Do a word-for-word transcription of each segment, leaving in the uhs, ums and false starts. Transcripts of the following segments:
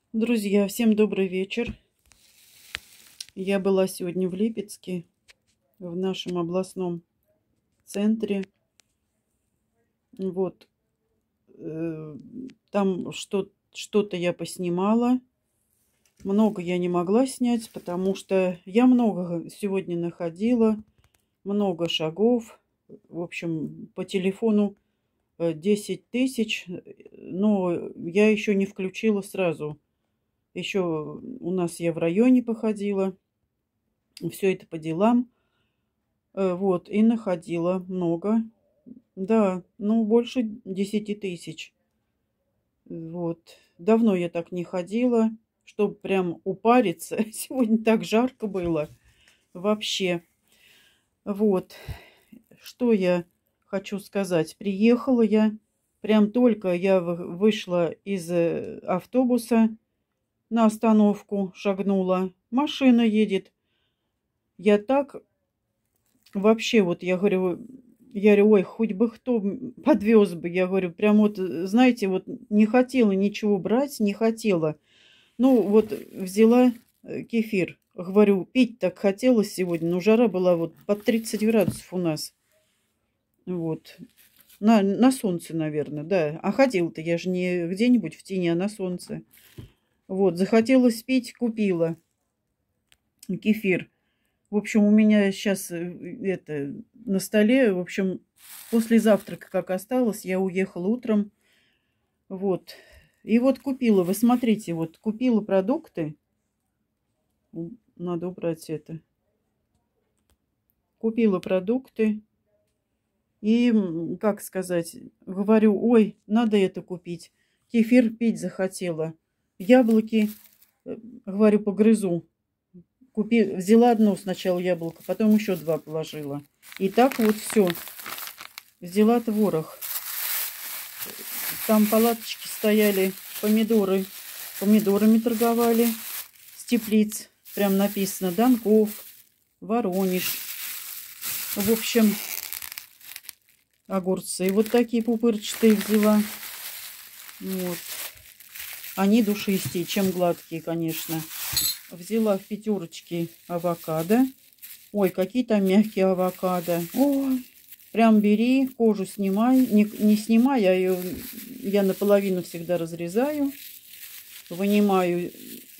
Друзья, всем добрый вечер. Я была сегодня в Липецке, в нашем областном центре. Вот. э, Там что, что-то я поснимала. Много я не могла снять, потому что я много сегодня находила, много шагов. В общем, по телефону э, десять тысяч, э, но я еще не включила сразу. Еще у нас я в районе походила. Все это по делам. Э, Вот, и находила много. Да, ну, больше десяти тысяч. Вот. Давно я так не ходила, чтобы прям упариться. Сегодня так жарко было. Вообще. Вот. Что я хочу сказать. Приехала я. Прям только я вы- вышла из э, автобуса на остановку, шагнула. Машина едет. Я так вообще, вот я говорю, я говорю, ой, хоть бы кто подвез бы, я говорю, прям вот, э, знаете, вот не хотела ничего брать, не хотела. Ну, вот взяла э, кефир, говорю, пить так хотелось сегодня, но жара была вот под тридцать градусов у нас, вот. На, на солнце, наверное, да. А ходила-то я же не где-нибудь в тени, а на солнце. Вот, захотелось пить, купила кефир. В общем, у меня сейчас это на столе, в общем, после завтрака, как осталось, я уехала утром. Вот. И вот купила, вы смотрите, вот купила продукты. М, Надо убрать это. Купила продукты. И, м, как сказать, говорю, ой, надо это купить. Кефир пить захотела. Яблоки, э, говорю, погрызу. Купи, взяла одно сначала яблоко, потом еще два положила. И так вот все. Взяла творог. Там палаточки стояли, помидоры. Помидорами торговали с теплиц. Прям написано Донков, Воронеж. В общем, огурцы. Вот такие пупырчатые взяла. Вот. Они душистее, чем гладкие, конечно. Взяла в пятерочке авокадо. Ой, какие там мягкие авокадо. Ой, прям бери, кожу снимай. Не, не снимай, я ее я наполовину всегда разрезаю. Вынимаю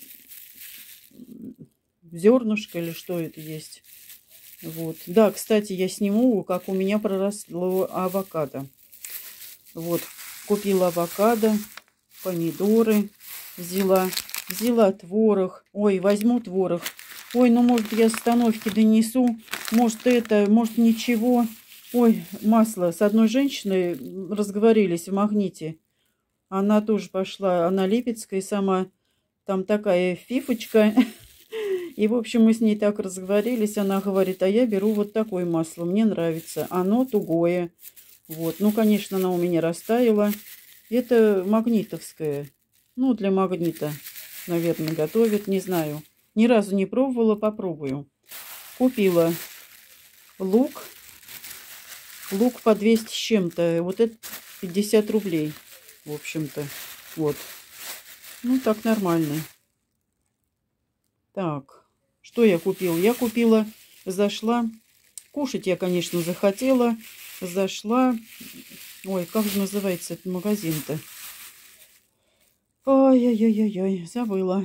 зернышко или что это есть. Вот. Да, кстати, я сниму, как у меня проросло авокадо. Вот. Купила авокадо, помидоры взяла. Взяла творог. Ой, возьму творог. Ой, ну, может, я с остановки донесу. Может, это, может, ничего. Ой, масло. С одной женщиной разговорились в Магните. Она тоже пошла, она липецкая, сама там такая фифочка. И, в общем, мы с ней так разговорились. Она говорит, а я беру вот такое масло. Мне нравится. Оно тугое. Вот. Ну, конечно, она у меня растаяла. Это магнитовское. Ну, для магнита, наверное, готовят. Не знаю. Ни разу не пробовала. Попробую. Купила лук. Лук по двести с чем-то. Вот это пятьдесят рублей. В общем-то. Вот. Ну, так нормально. Так. Что я купила? Я купила, зашла. Кушать я, конечно, захотела. Зашла. Ой, как же называется этот магазин-то? Ой-ой-ой-ой, забыла.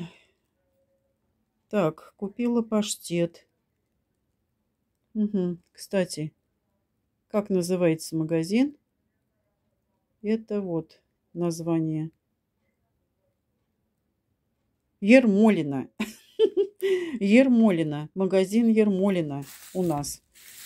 Так, купила паштет. Угу. Кстати, как называется магазин? Это вот название. Ермолино. Ермолино. Магазин Ермолино у нас.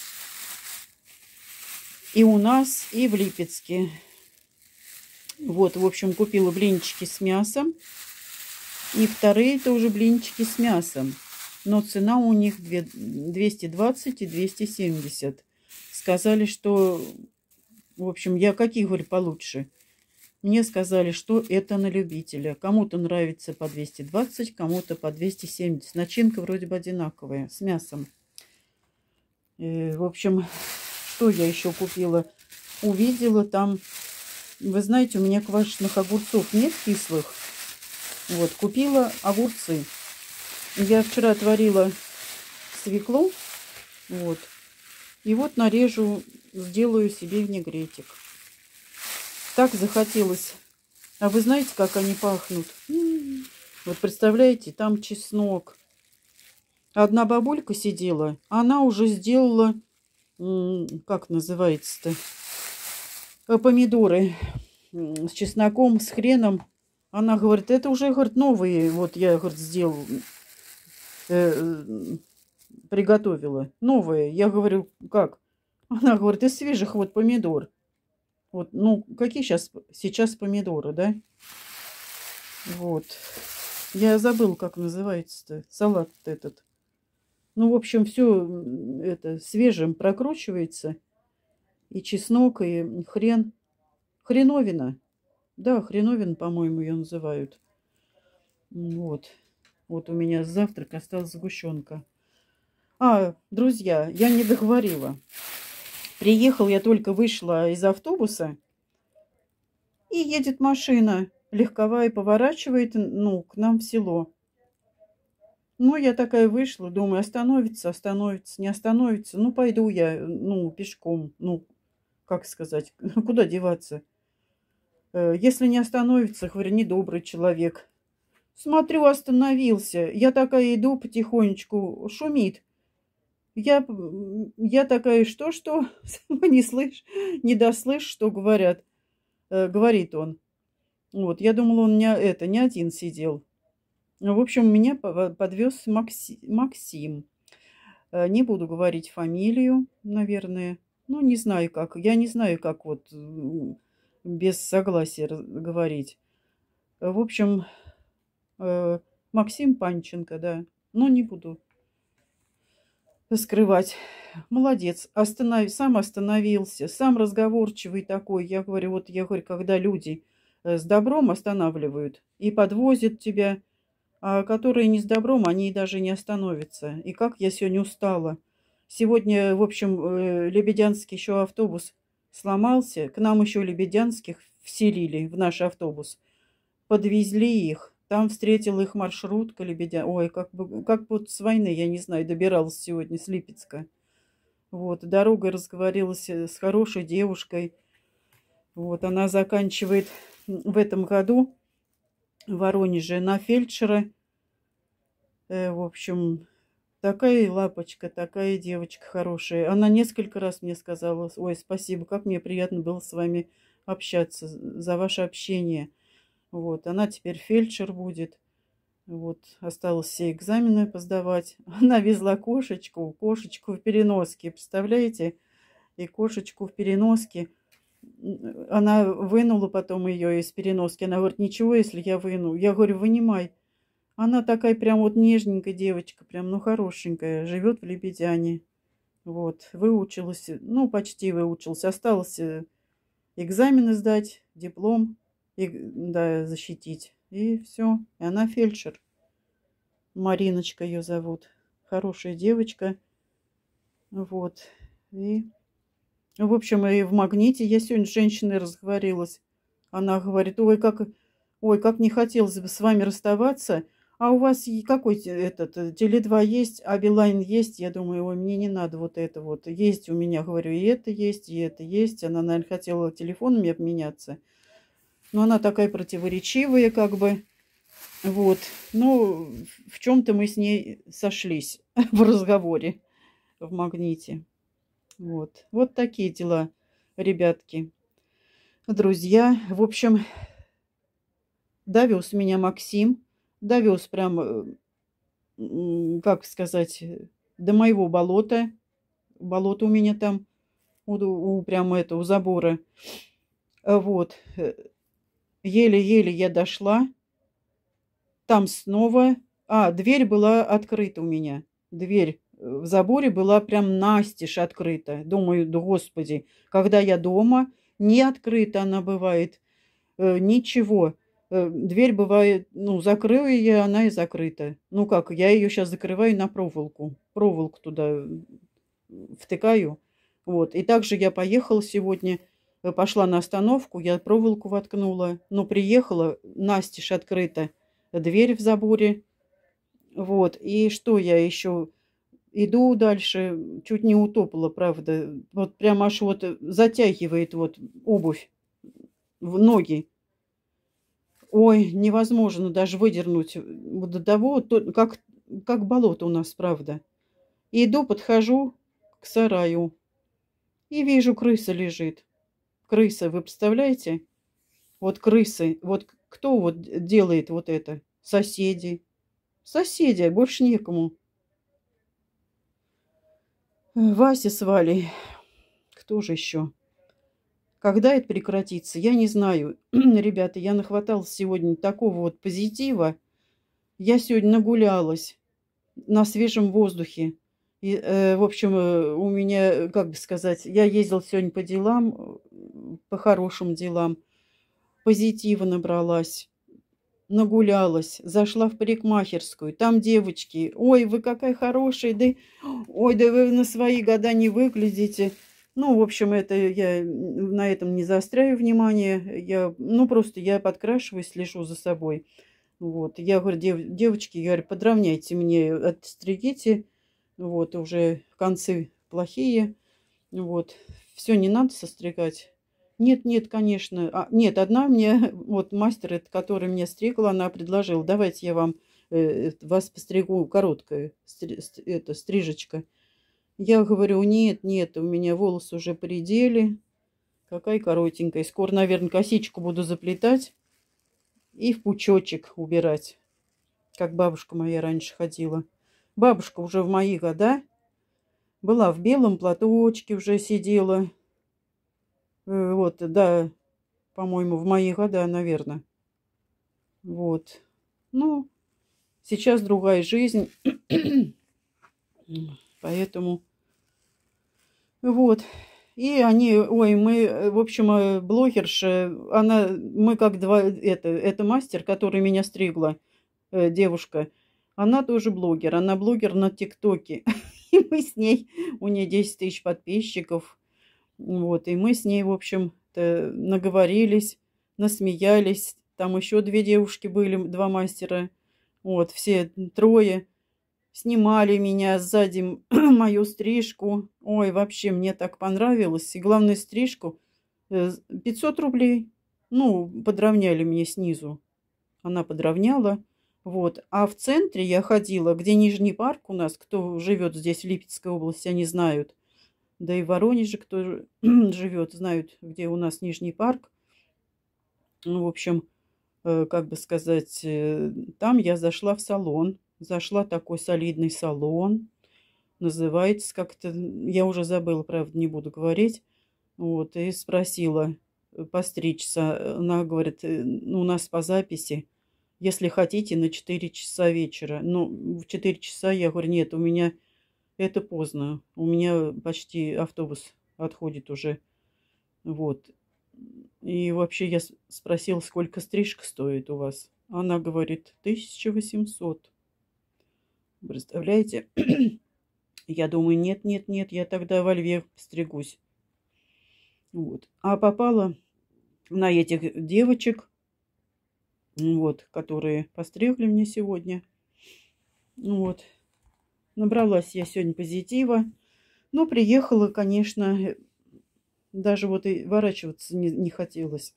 И у нас, и в Липецке. Вот, в общем, купила блинчики с мясом. И вторые тоже блинчики с мясом. Но цена у них двести двадцать и двести семьдесят. Сказали, что, в общем, я какие, говорю, получше. Мне сказали, что это на любителя. Кому-то нравится по двести двадцать, кому-то по двести семьдесят. Начинка вроде бы одинаковая, с мясом. И, в общем, что я еще купила? Увидела там, вы знаете, у меня квашеных огурцов нет кислых. Вот, купила огурцы. Я вчера отварила свеклу. Вот. И вот нарежу, сделаю себе винегретик. Так захотелось. А вы знаете, как они пахнут? М-м-м. Вот представляете, там чеснок. Одна бабулька сидела, она уже сделала, как называется-то, помидоры с чесноком, с хреном. Она говорит, это уже, говорит, новые, вот я, говорит, сделал, э, приготовила. Новые. Я говорю, как? Она говорит, из свежих вот помидор. Вот, ну, какие сейчас, сейчас помидоры, да? Вот. Я забыл, как называется-то, салат этот. Ну, в общем, все это свежим прокручивается. И чеснок, и хрен. Хреновина. Да, хреновин, по-моему, ее называют. Вот. Вот у меня завтрак осталась сгущенка. А, друзья, я не договорила. Приехал, я только вышла из автобуса. И едет машина легковая, поворачивает, ну, к нам в село. Ну, я такая вышла, думаю, остановится, остановится, не остановится. Ну, пойду я, ну, пешком. Ну, как сказать, куда деваться? Если не остановится, говорю, недобрый человек. Смотрю, остановился. Я такая иду потихонечку, шумит. Я, я такая, что-что? Не слышь, не дослышь, что говорят. Говорит он. Вот, я думала, он не, это, не один сидел. В общем, меня подвез Макси, Максим. Не буду говорить фамилию, наверное. Ну, не знаю как. Я не знаю, как вот без согласия говорить. В общем, Максим Панченко, да. Но не буду скрывать. Молодец. Останов... Сам остановился. Сам разговорчивый такой. Я говорю, вот я говорю, когда люди с добром останавливают и подвозят тебя, а которые не с добром, они даже не остановятся. И как я сегодня устала. Сегодня, в общем, лебедянский еще автобус сломался. К нам еще лебедянских вселили в наш автобус. Подвезли их. Там встретила их маршрутка лебедя. Ой, как бы, как вот с войны, я не знаю, добиралась сегодня с Липецка. Вот, дорогой разговорилась с хорошей девушкой. Вот, она заканчивает в этом году в Воронеже на фельдшера. Э, в общем, такая лапочка, такая девочка хорошая. Она несколько раз мне сказала, ой, спасибо, как мне приятно было с вами общаться, за ваше общение. Вот, она теперь фельдшер будет. Вот, осталось все экзамены поздавать. Она везла кошечку, кошечку в переноске, представляете? И кошечку в переноске. Она вынула потом ее из переноски. Она говорит, ничего, если я выну. Я говорю, вынимай. Она такая прям вот нежненькая девочка, прям, ну, хорошенькая. Живет в Лебедяне. Вот, выучилась, ну, почти выучилась. Осталось экзамены сдать, диплом, и, да, защитить. И все. И она фельдшер. Мариночка ее зовут. Хорошая девочка. Вот. И, в общем, и в Магните я сегодня с женщиной разговорилась. Она говорит, ой, как, ой, как не хотелось бы с вами расставаться. А у вас какой этот, Теле два есть, а Билайн есть? Я думаю, ой, мне не надо вот это вот. Есть у меня, говорю, и это есть, и это есть. Она, наверное, хотела телефонами обменяться. Но она такая противоречивая, как бы. Вот. Ну, в чем-то мы с ней сошлись в разговоре в Магните. Вот. Вот такие дела, ребятки. Друзья. В общем, довез меня Максим. Довез прям, как сказать, до моего болота. Болото у меня там, у, у, прямо это, у забора. Вот. Еле-еле я дошла. Там снова... А, дверь была открыта у меня. Дверь в заборе была прям настежь открыта. Думаю, да господи, когда я дома, не открыта она бывает. Э, ничего. Э, дверь бывает, ну, закрою я, она и закрыта. Ну как, я ее сейчас закрываю на проволоку. Проволоку туда втыкаю. Вот. И также я поехала сегодня, пошла на остановку, я проволоку воткнула. Но приехала, настежь открыта дверь в заборе. Вот. И что я еще? Иду дальше, чуть не утопала, правда. Вот прям аж вот затягивает вот обувь в ноги. Ой, невозможно даже выдернуть вот до того, то- как, как болото у нас, правда. И иду, подхожу к сараю и вижу, крыса лежит. Крыса, вы представляете? Вот крысы. Вот кто вот делает вот это? Соседи. Соседи, больше некому. Вася с Валей. Кто же еще? Когда это прекратится, я не знаю. Ребята, я нахваталась сегодня такого вот позитива. Я сегодня нагулялась на свежем воздухе. И, э, в общем, э, у меня, как бы сказать, я ездила сегодня по делам, э, по хорошим делам. Позитива набралась, нагулялась, зашла в парикмахерскую. Там девочки. Ой, вы какая хорошая, да, ой, да вы на свои года не выглядите. Ну, в общем, это я на этом не заостряю внимание. Я, ну, просто я подкрашиваюсь, слежу за собой. Вот. Я говорю, дев, девочки, я говорю, подровняйте мне, отстригите. Вот, уже концы плохие. Вот. Все не надо состригать. Нет, нет, конечно. А, нет, одна мне, вот мастер, этот, который мне стригла, она предложила, давайте я вам, э, вас постригу короткая, стри, это, стрижечка. Я говорю, нет, нет, у меня волосы уже поредели. Какая коротенькая. Скоро, наверное, косичку буду заплетать и в пучочек убирать, как бабушка моя раньше ходила. Бабушка уже в мои года была в белом платочке, уже сидела. Э, Вот, да, по-моему, в мои года, наверное. Вот. Ну, сейчас другая жизнь. Поэтому вот. И они, ой, мы, э, в общем, э, блогерша, она, мы как два, это, это мастер, который меня стригла, э, девушка, она тоже блогер, она блогер на ТикТоке. И мы с ней, у нее десять тысяч подписчиков, вот, и мы с ней, в общем-то, наговорились, насмеялись. Там еще две девушки были, два мастера, вот, все трое. Снимали меня сзади мою стрижку. Ой, вообще мне так понравилось. И главное, стрижку э, пятьсот рублей. Ну, подровняли мне снизу. Она подровняла. Вот. А в центре я ходила, где Нижний парк у нас, кто живет здесь, в Липецкой области, они знают. Да и в Воронеже, кто живет, знают, где у нас Нижний парк. Ну, в общем, э, как бы сказать, э, там я зашла в салон. Зашла такой солидный салон. Называется как-то, я уже забыла, правда, не буду говорить. Вот, и спросила э, постричься. Она говорит, «Э, ну, у нас по записи, если хотите, на четыре часа вечера. Ну, в четыре часа я говорю, нет, у меня это поздно. У меня почти автобус отходит уже. Вот. И вообще я с- спросила, сколько стрижка стоит у вас. Она говорит, тысяча восемьсот. Представляете? Я думаю, нет, нет, нет, я тогда во Льве стригусь. Вот. А попала на этих девочек, вот, которые постригли мне сегодня. Вот. Набралась я сегодня позитива. Но приехала, конечно, даже вот и ворачиваться не, не хотелось.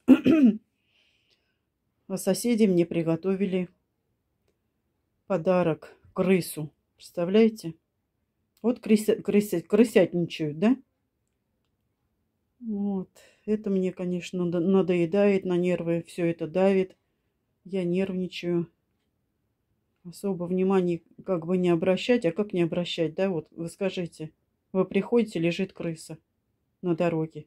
А соседи мне приготовили подарок, крысу. Представляете? Вот крыся, крыся, крысятничают, да? Вот. Это мне, конечно, надоедает на нервы, все это давит. Я нервничаю. Особо внимания как бы не обращать. А как не обращать, да? Вот вы скажите. Вы приходите, лежит крыса на дороге.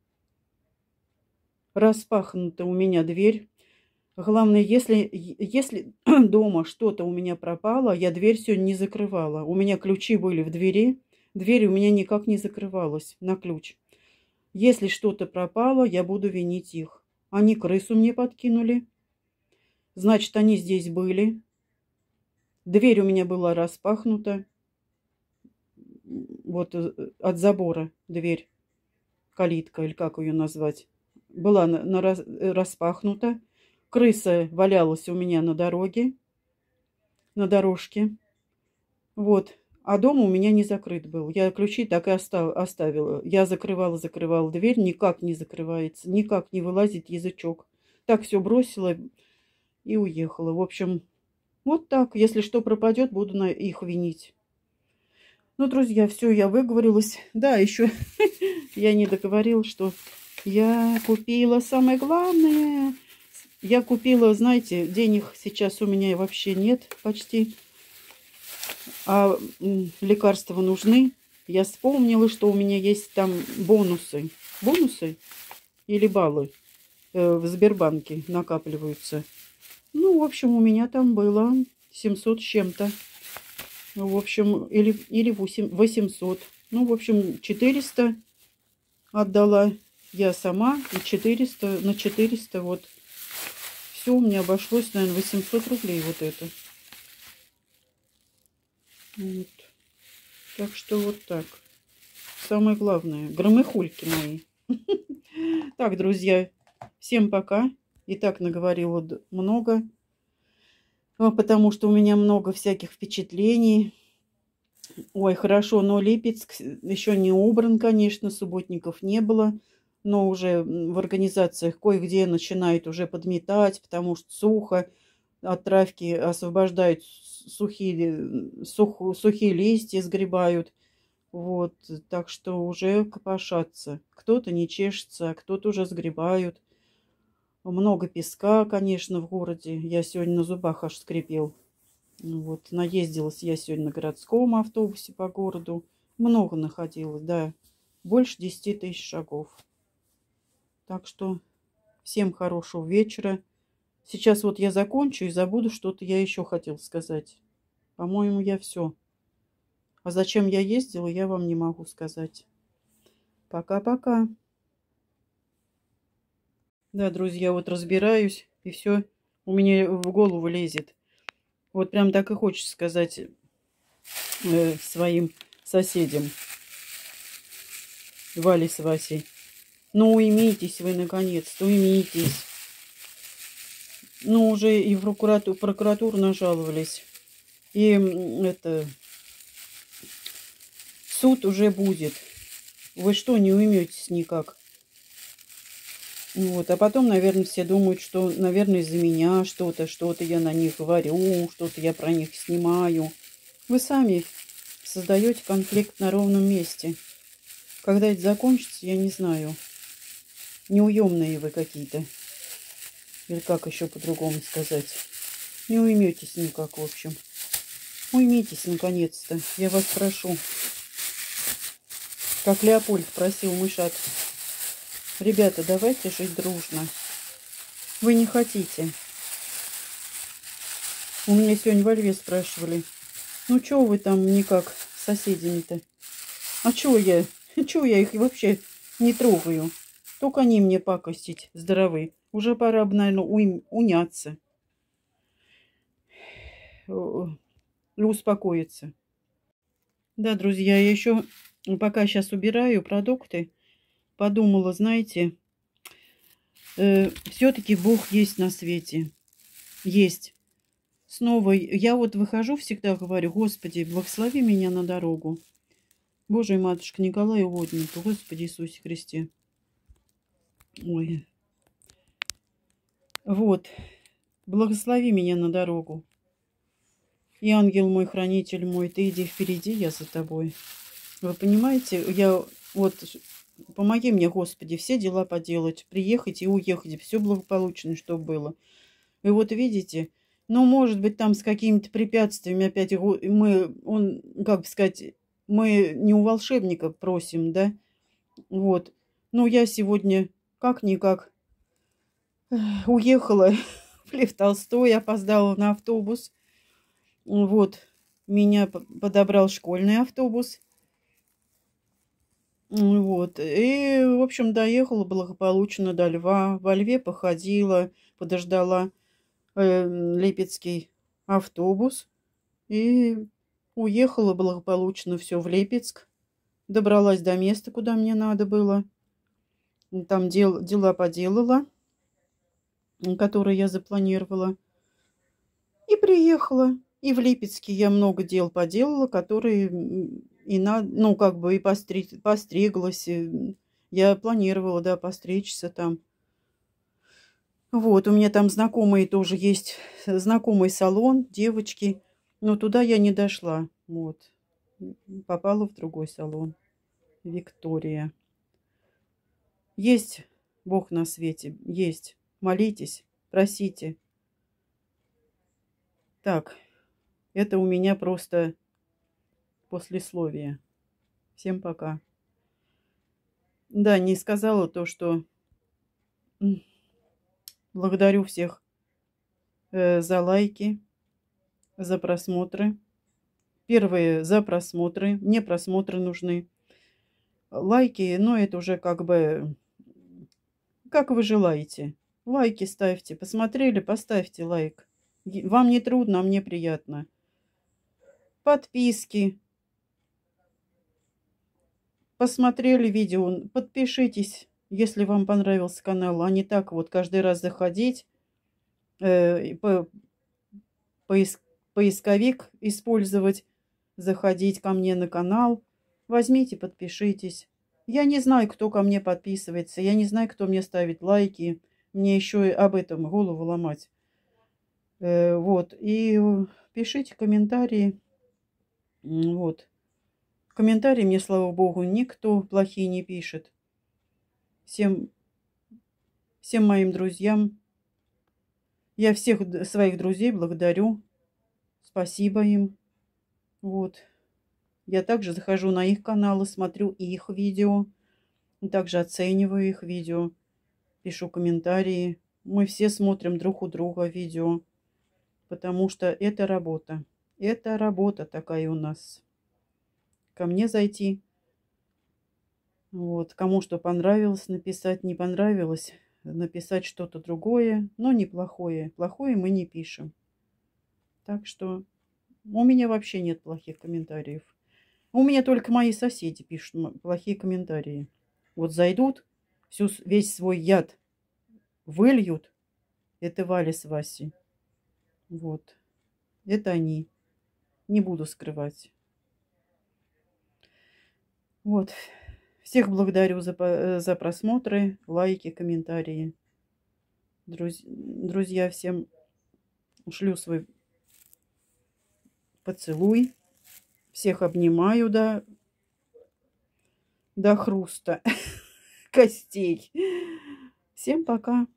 Распахнута у меня дверь. Главное, если, если дома что-то у меня пропало, я дверь сегодня не закрывала. У меня ключи были в двери. Дверь у меня никак не закрывалась на ключ. Если что-то пропало, я буду винить их. Они крысу мне подкинули. Значит, они здесь были. Дверь у меня была распахнута. Вот от забора дверь. Калитка, или как ее назвать. Была на, на, распахнута. Крыса валялась у меня на дороге. на дорожке. Вот. А дом у меня не закрыт был. Я ключи так и оставила. Я закрывала, закрывала дверь, никак не закрывается, никак не вылазит язычок. Так все бросила и уехала. В общем, вот так. Если что пропадет, буду на их винить. Ну, друзья, все, я выговорилась. Да, еще я не договорила, что я купила самое главное. Я купила, знаете, денег сейчас у меня вообще нет почти. А лекарства нужны. Я вспомнила, что у меня есть там бонусы. Бонусы или баллы в Сбербанке накапливаются. Ну, в общем, у меня там было семьсот с чем-то. В общем, или, или восемьсот. Ну, в общем, четыреста отдала я сама. И четыреста на четыреста вот. Все у меня обошлось, наверное, восемьсот рублей вот это. Вот. Так что вот так. Самое главное. Громыхульки мои. Так, друзья, всем пока. И так наговорила много. Потому что у меня много всяких впечатлений. Ой, хорошо, но Липецк еще не убран, конечно, субботников не было. Но уже в организациях кое-где начинают уже подметать, потому что сухо. От травки освобождают сухие, сух, сухие листья, сгребают. Вот, так что уже копошатся. Кто-то не чешется, а кто-то уже сгребают. Много песка, конечно, в городе. Я сегодня на зубах аж скрипел. Вот, наездилась я сегодня на городском автобусе по городу. Много находилось, да. Больше десяти тысяч шагов. Так что всем хорошего вечера. Сейчас вот я закончу и забуду, что-то я еще хотела сказать. По-моему, я все. А зачем я ездила, я вам не могу сказать. Пока-пока. Да, друзья, вот разбираюсь, и все у меня в голову лезет. Вот прям так и хочется сказать э, своим соседям. Вале с Васей. Ну, уймитесь вы, наконец-то, уймитесь. Ну, уже и в прокуратуру, прокуратуру нажаловались. И это... Суд уже будет. Вы что, не уйметесь никак? Вот, а потом, наверное, все думают, что, наверное, из-за меня что-то, что-то я на них говорю, что-то я про них снимаю. Вы сами создаете конфликт на ровном месте. Когда это закончится, я не знаю. Неуемные вы какие-то. Или как еще по-другому сказать. Не уйметесь никак, в общем. Уймитесь, наконец-то. Я вас прошу. Как Леопольд просил мышат. Ребята, давайте жить дружно. Вы не хотите. У меня сегодня во Льве спрашивали. Ну, чего вы там никак с соседями-то? А чего я? Чего я их вообще не трогаю? Только они мне пакостить здоровы. Уже пора бы, наверное, уйм, уняться. И успокоиться. Да, друзья, я еще пока сейчас убираю продукты, подумала, знаете, э, все-таки Бог есть на свете. Есть. Снова я вот выхожу, всегда говорю: Господи, благослови меня на дорогу. Божия Матушка Николая Угодника, Господи Иисусе Христе. Ой. Вот. Благослови меня на дорогу. И ангел мой, хранитель мой, ты иди впереди, я за тобой. Вы понимаете, я вот... Помоги мне, Господи, все дела поделать, приехать и уехать, все благополучно, чтобы было. И вот видите, ну, может быть, там с какими-то препятствиями опять мы, он, как бы сказать, мы не у волшебника просим, да, вот. Но я сегодня как-никак уехала в Лев Толстой, опоздала на автобус, вот, меня подобрал школьный автобус. Вот. И, в общем, доехала благополучно до Льва. Во Льве походила, подождала э, Липецкий автобус. И уехала благополучно все в Липецк. Добралась до места, куда мне надо было. Там дел, дела поделала, которые я запланировала. И приехала. И в Липецке я много дел поделала, которые м, и на, ну, как бы и постри, постриглась. И я планировала, да, постричься там. Вот, у меня там знакомые тоже есть, знакомый салон, девочки. Но туда я не дошла. Вот. М, Попала в другой салон. Виктория. Есть Бог на свете, есть. Молитесь, просите. Так, это у меня просто послесловие. Всем пока. Да, не сказала то, что м, благодарю всех э, за лайки, за просмотры. Первые за просмотры. Мне просмотры нужны. Лайки, ну это уже как бы, как вы желаете. Лайки ставьте. Посмотрели, поставьте лайк. Е- Вам не трудно, а мне приятно. Подписки. Посмотрели видео, подпишитесь, если вам понравился канал, а не так вот каждый раз заходить, э, и по- поиск- поисковик использовать, заходить ко мне на канал. Возьмите, подпишитесь. Я не знаю, кто ко мне подписывается, я не знаю, кто мне ставит лайки. Мне еще и об этом голову ломать. Э, вот, и э, пишите комментарии. М, Вот. Комментарии мне, слава богу, никто плохие не пишет. Всем, всем моим друзьям. Я всех д- своих друзей благодарю. Спасибо им. Вот. Я также захожу на их каналы, смотрю их видео. Также оцениваю их видео. Пишу комментарии. Мы все смотрим друг у друга видео. Потому что это работа. Это работа такая у нас. Ко мне зайти. Вот. Кому что понравилось написать, не понравилось. Написать что-то другое, но неплохое. Плохое мы не пишем. Так что у меня вообще нет плохих комментариев. У меня только мои соседи пишут м- плохие комментарии. Вот зайдут, всю, с- весь свой яд выльют. Это Валя с Васей. Вот. Это они. Не буду скрывать. Вот. Всех благодарю за, по- э, за просмотры, лайки, комментарии. Друз- Друзья, всем шлю свой поцелуй. Всех обнимаю до, до хруста костей. Всем пока.